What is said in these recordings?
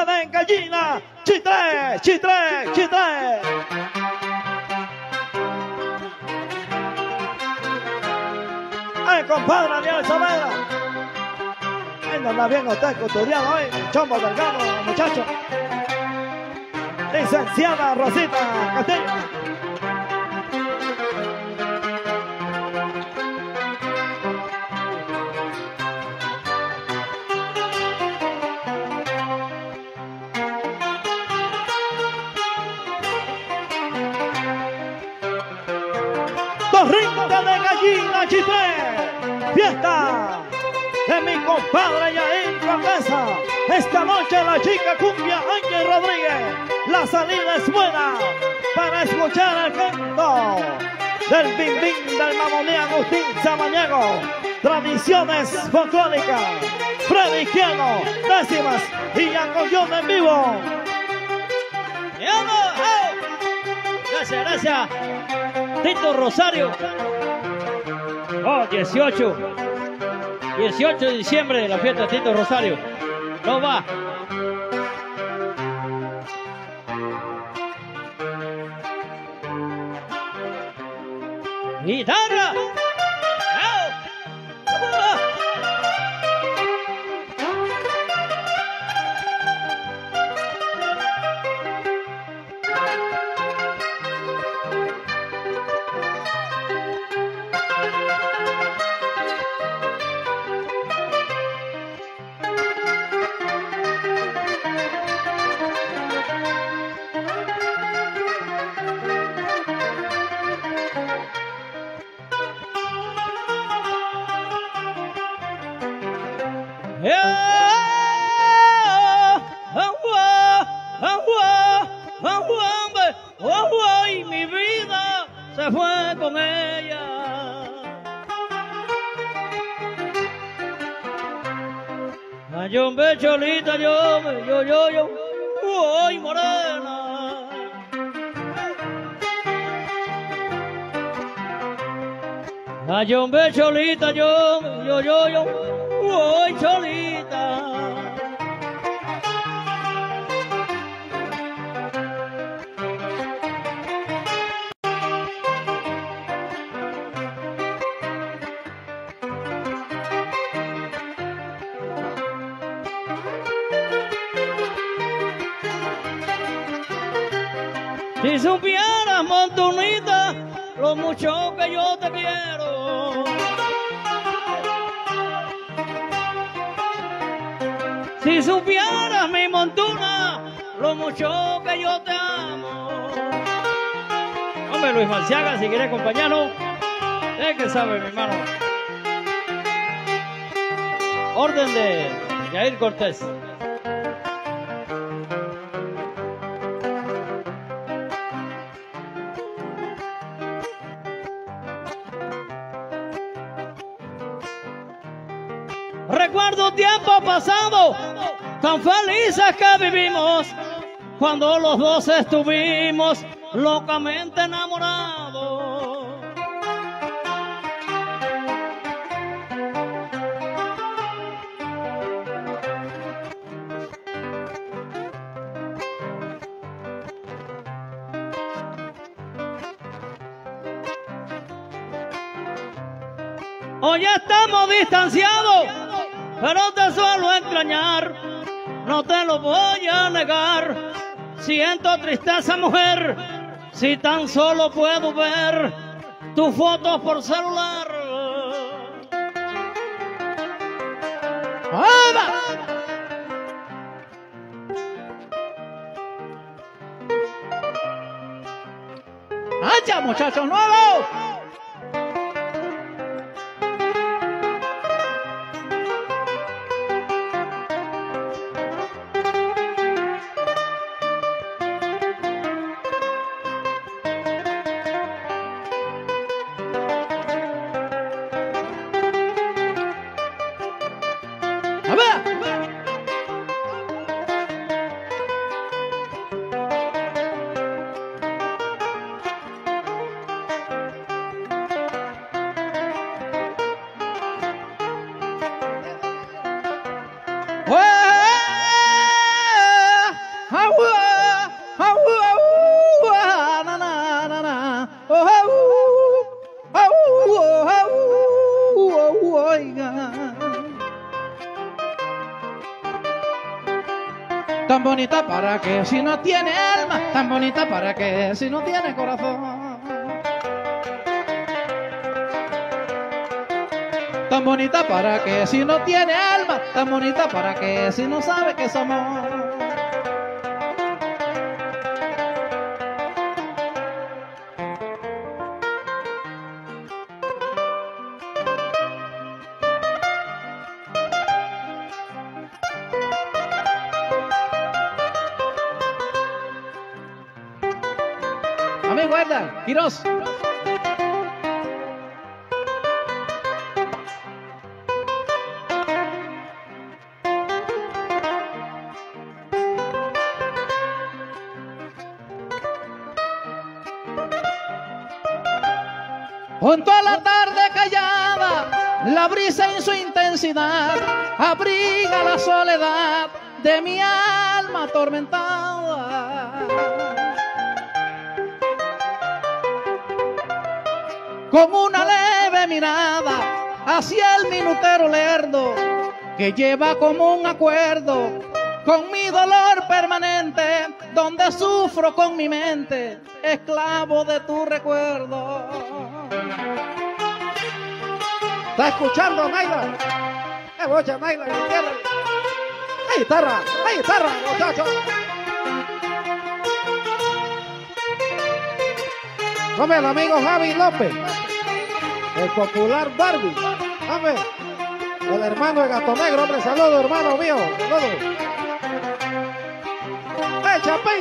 de gallina. Chitre, chitre, chitre. Ay, compadre Daniel Saavedra. Ay, no anda bien usted custodiado hoy. Chombo Delgado, muchacho. Licenciada Rosita Castillo. Torrita de gallina, Chitre. Fiesta de mi compadre Yair Condesa. Esta noche la chica cumbia Ángel Rodríguez. La salida es buena para escuchar el canto del bim bim del mamoní Agustín Samaniego. Tradiciones folclóricas. Freddy Izquierdo, décimas y Yacoyón en vivo. Gracias, gracias. Tito Rosario. Oh, 18 de diciembre de la fiesta de Tito Rosario. No va. Guitarra. Y mi vida se fue con ella. Yo me cholita, yo, morena. Yo me cholita, yo, cholita. Si supieras, montonita, lo mucho que yo te quiero. Si supieras, mi montuna, lo mucho que yo te amo. Hombre, Luis Marciaga, si quiere acompañarnos, es que sabe, mi hermano. Orden de Yair Cortés. Recuerdo tiempo pasado, tan felices que vivimos, cuando los dos estuvimos locamente enamorados. Hoy estamos distanciados, pero te suelo extrañar, no te lo voy a negar. Siento tristeza, mujer, si tan solo puedo ver tus fotos por celular. ¡Vamos! ¡Hacha, muchachos nuevos! Tan bonita para que si no tiene alma, tan bonita para que si no tiene corazón. Tan bonita para que si no tiene alma, tan bonita para que si no sabe que es amor. Amigo Edgar Quiroz. Junto a la tarde callada, la brisa en su intensidad abriga la soledad de mi alma atormentada. Con una leve mirada hacia el minutero lerdo que lleva como un acuerdo con mi dolor permanente, donde sufro con mi mente, esclavo de tu recuerdo. ¿Está escuchando, Naila? Bocha, Naila, en tierra. Hay guitarra, muchachos. Hombre, el amigo Javi López, el popular Barbie. Hombre, el hermano de Gato Negro, hombre, saludos, hermano mío, saludos. ¡Hey, Chapín!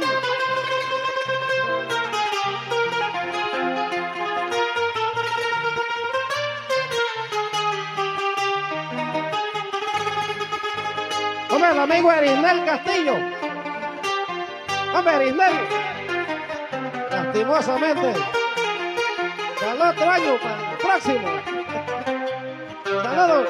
Hombre, el amigo Erinel Castillo. Hombre, Erinel. Lastimosamente. Al otro año, para el próximo. Saludos.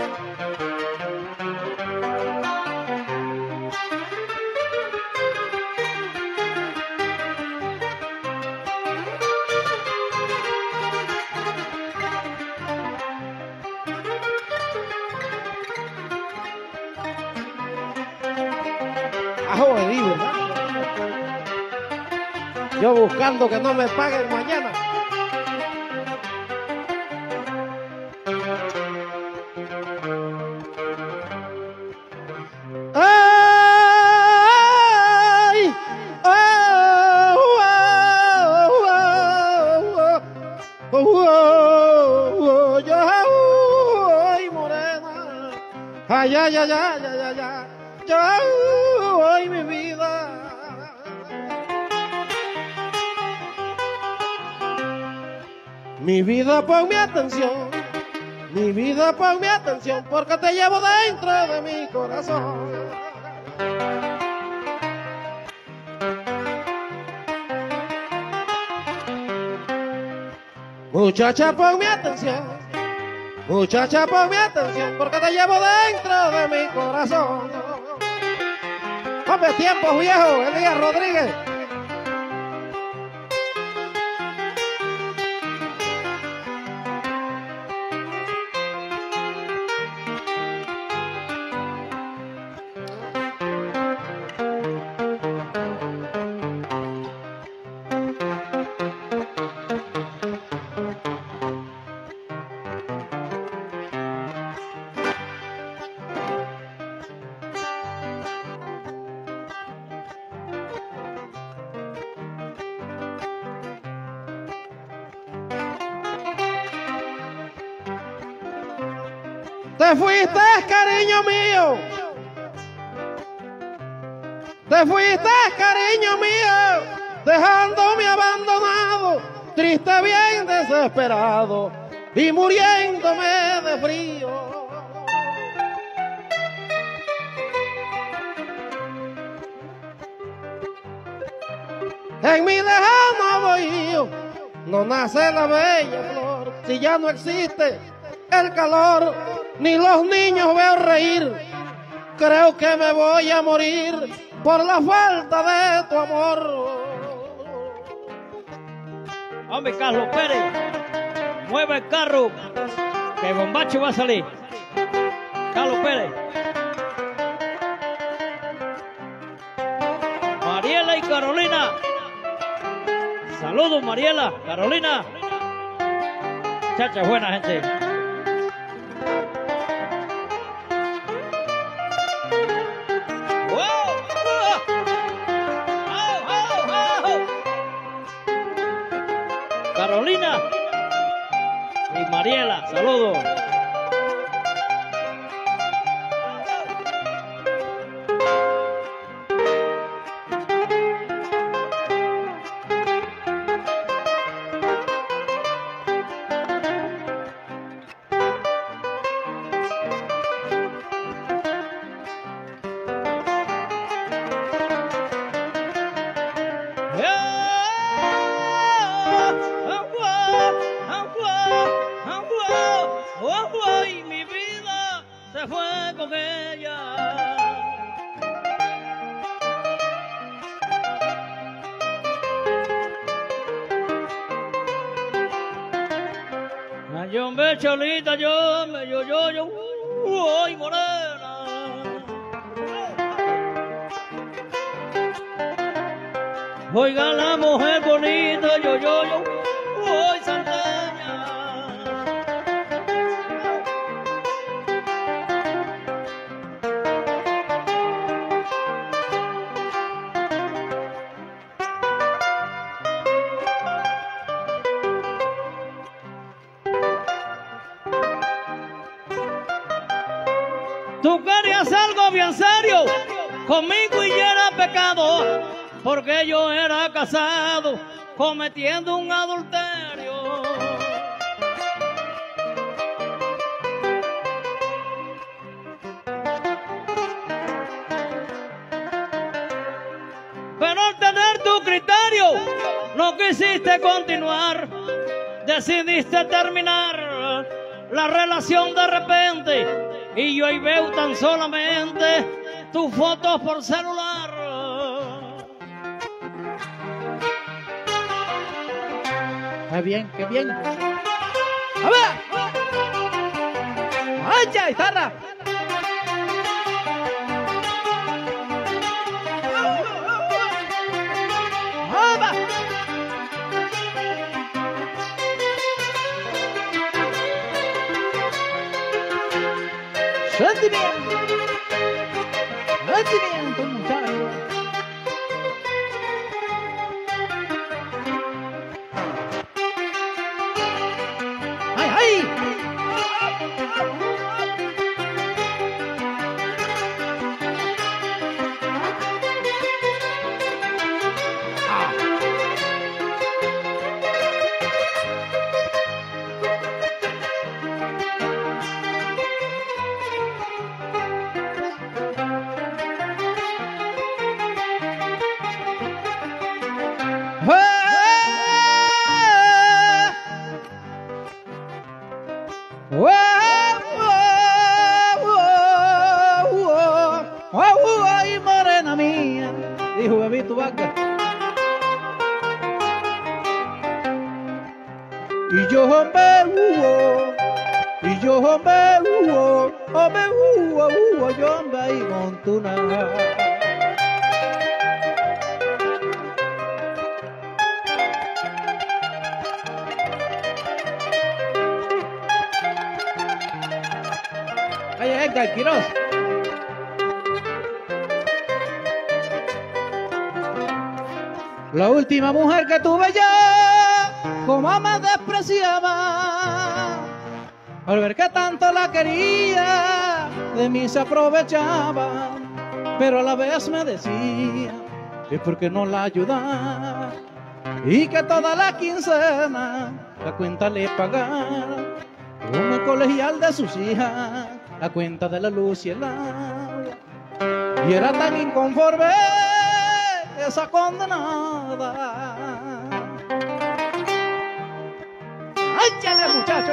¿Verdad? Yo buscando que no me paguen mañana. ¡Ay! ¡Ay, morena! ¡Ay, ay, ay, ay, ay, ay! ¡Ay, mi vida! Mi vida, pon mi atención. Mi vida, pon mi atención, porque te llevo dentro de mi corazón. Muchacha, pon mi atención. Muchacha, pon mi atención, porque te llevo dentro de mi corazón. Hombre, tiempos viejos, Elías Rodríguez. Te fuiste, cariño mío. Te fuiste, cariño mío, dejándome abandonado, triste, bien desesperado y muriéndome de frío. En mi lejano bohío no nace la bella flor, si ya no existe el calor, ni los niños veo reír. Creo que me voy a morir por la falta de tu amor. Hombre, Carlos Pérez, mueve el carro, que bombacho va a salir. Carlos Pérez. Mariela y Carolina. Saludos, Mariela, Carolina. Muchachas, buena gente. Carolina y Mariela, saludos. Y mi vida se fue con ella. Yo me cholita, yo, ay, morena. Oiga la mujer bonita, yo, ay, santeña. Tú querías algo bien serio conmigo y era pecado, porque yo era casado cometiendo un adulterio. Pero al tener tu criterio no quisiste continuar, decidiste terminar la relación de repente. Y yo ahí veo tan solamente tus fotos por celular. Qué bien, qué bien. A ver. ¡Ay, ya, guitarra! ¡Vamos! Sentimiento, muchachos. ¡Ay, ay! ¡Ay, morena mía! Dijo Bebito Vaca. Y yo, hombre, y yo, hombre, yo, hombre, y montuna. Ay, Edgar Quiroz. La última mujer que tuve yo, como me despreciaba, al ver que tanto la quería, de mí se aprovechaba, pero a la vez me decía que porque no la ayudaba y que toda la quincena la cuenta le pagara, como el colegial de sus hijas, la cuenta de la luz y el agua, y era tan inconforme esa condenada. ¡Échale, muchacho!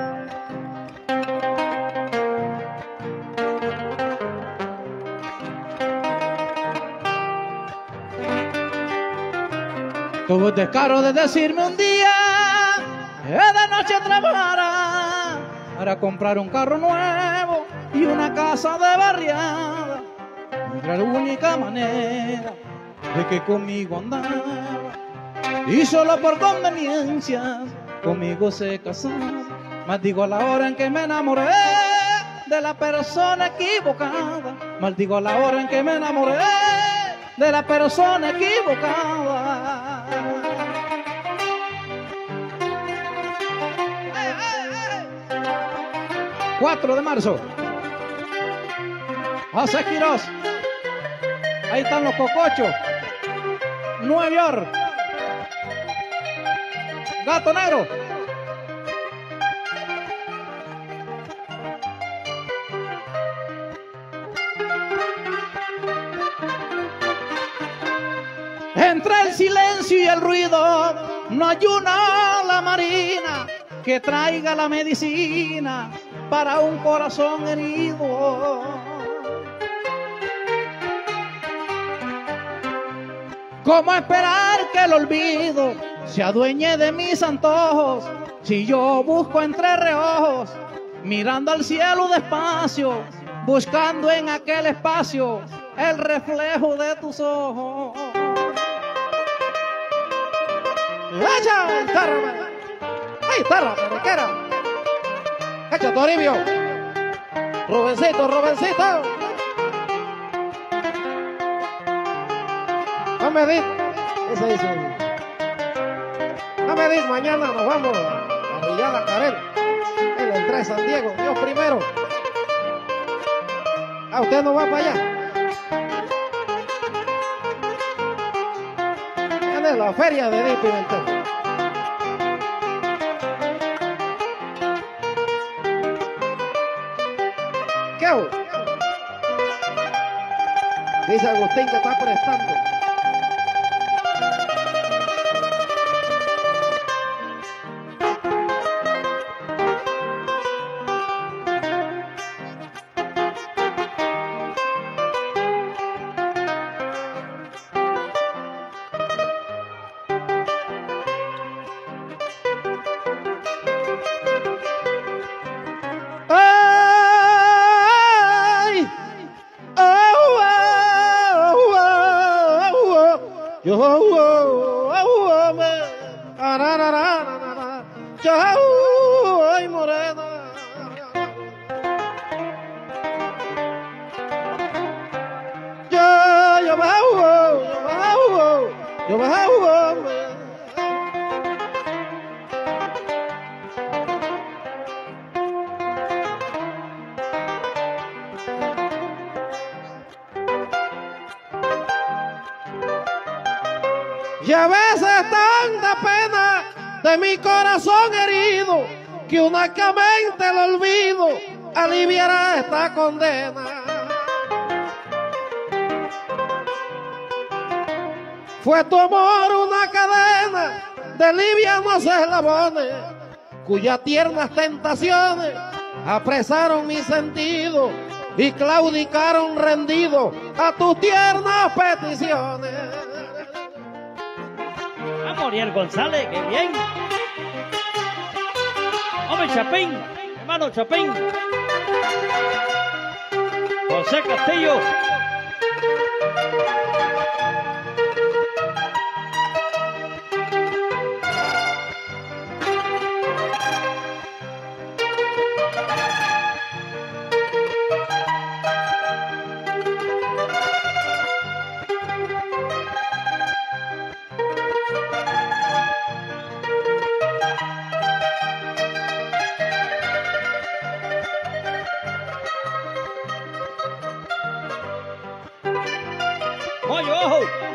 Tuvo el descaro de decirme un día que de noche trabajara para comprar un carro nuevo y una casa de barriada. Era la única manera de que conmigo andaba y solo por conveniencia conmigo se casaba. Maldigo la hora en que me enamoré de la persona equivocada. Maldigo la hora en que me enamoré de la persona equivocada. 4 de marzo. José Quirós. Ahí están los cocochos. Nueva York. Gato Negro. Entre el silencio y el ruido no hay una ala marina que traiga la medicina para un corazón herido. ¿Cómo esperar que el olvido se adueñe de mis antojos si yo busco entre reojos, mirando al cielo despacio, buscando en aquel espacio el reflejo de tus ojos? ¡Echa! ¡Guitarra! ¡Ay, guitarra, periquera! ¡Echa, Toribio! ¡Rubencito, Rubencito! No me digas, eso dice. No me digas, mañana nos vamos a Villada Carel, en la entrada de San Diego, Dios primero. Ah, usted no va para allá. En la feria de Di Pimentel. ¿Qué hago? Dice Agustín que está prestando. Ay, morena. Yo me y a veces tanta pena de mi corazón herido que únicamente el olvido aliviará esta condena. Fue tu amor una cadena de livianos eslabones cuyas tiernas tentaciones apresaron mi sentido y claudicaron rendido a tus tiernas peticiones. Moriel González, qué bien. Hombre, Chapín, hermano Chapín. José Castillo. Oye, ojo.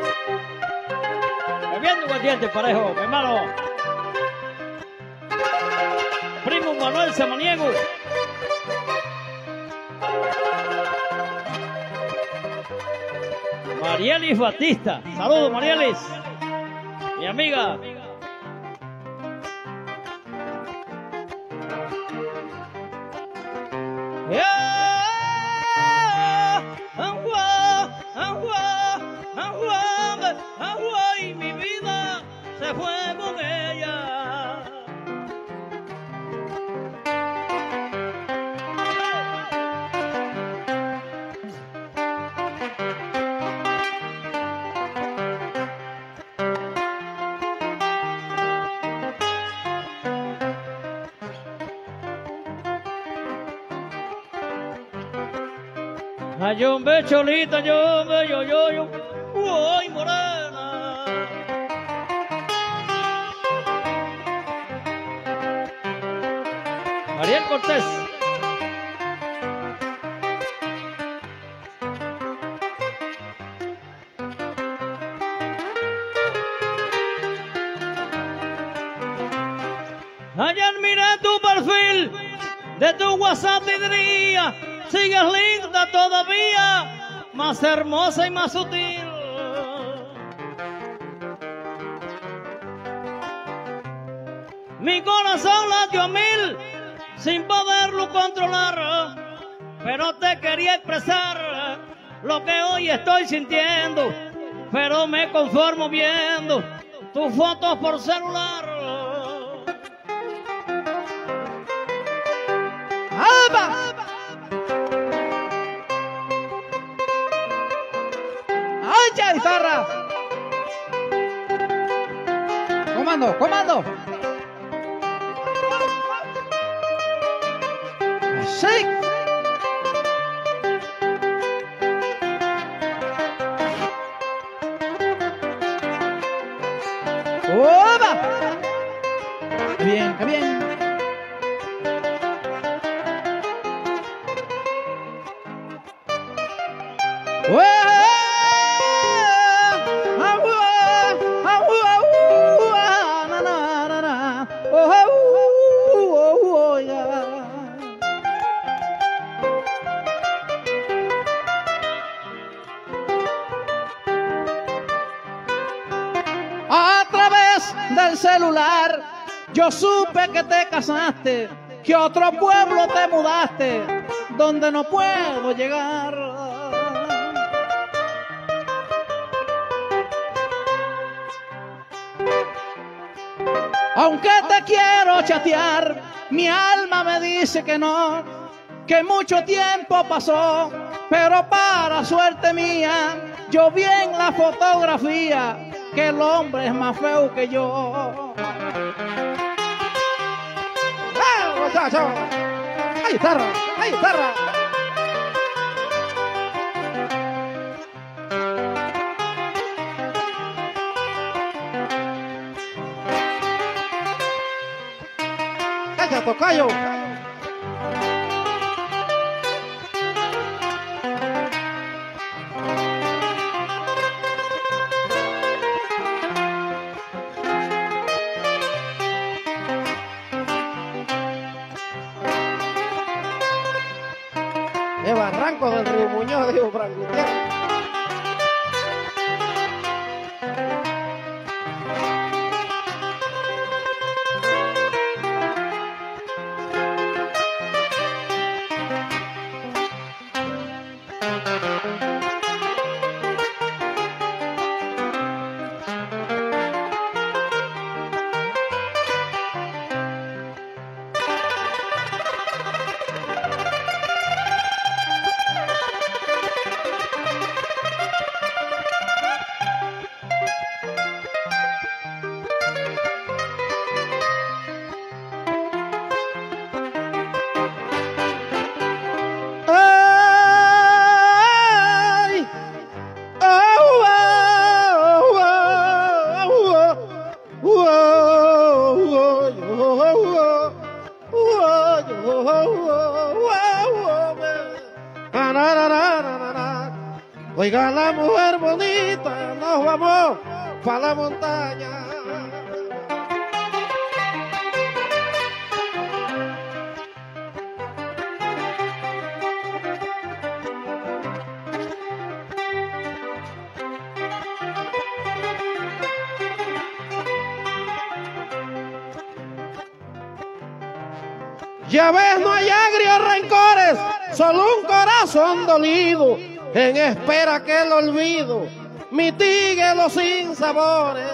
Bebiendo aguardiente parejo, mi hermano. Primo Manuel Samaniego. Marielis Batista. Saludos, Marielis. Mi amiga. Y mi vida se fue con ella. Ay, yo me cholita, yo me yo, uy, morena. Ariel Cortés. Ayer miré tu perfil de tu WhatsApp y diría, sigues linda todavía, más hermosa y más sutil. Mi corazón latió a mil sin poderlo controlar, pero te quería expresar lo que hoy estoy sintiendo, pero me conformo viendo tus fotos por celular. ¡Alba! ¡Ay, Charizarra! ¡Comando, comando! ¡Sí! ¡Oba! ¡Qué bien, qué bien! A través del celular yo supe que te casaste, que a otro pueblo te mudaste, donde no puedo llegar. Aunque te quiero chatear, mi alma me dice que no, que mucho tiempo pasó, pero para suerte mía, yo vi en la fotografía que el hombre es más feo que yo. ¡Ah, muchacho! ¡Ay, guitarra! ¡Ay, guitarra! ¡Calla, tocayo! ¡Qué barranco del Río Muñoz, dijo Frank Gutiérrez! Oiga la mujer bonita, nos vamos para la montaña. Ya ves, no hay agrios rencores, solo un corazón dolido, en espera que el olvido mitigue los sinsabores.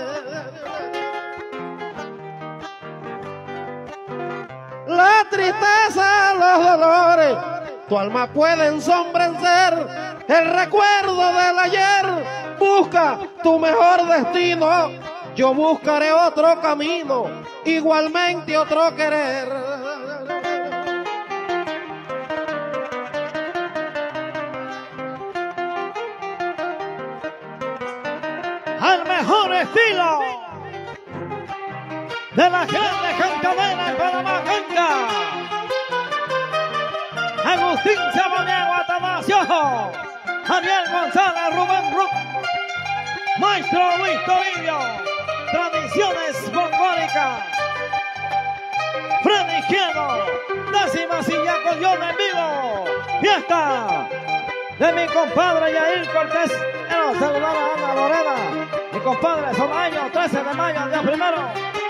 La tristeza, los dolores, tu alma puede ensombrecer el recuerdo del ayer. Busca tu mejor destino, yo buscaré otro camino, igualmente otro querer. mejor estilo de la grande cantabela en Panamá, Canga. Agustín Samaniego, Atanasio, Daniel González, Rubén Ruc, Maestro Luis Toribio, Tradiciones Mongólicas, Freddy Izquierdo, décima silla Collón en vivo, fiesta de mi compadre Yair Cortés. Quiero saludar a Ana Lorena, mi compadre, son años 13 de mayo, día primero.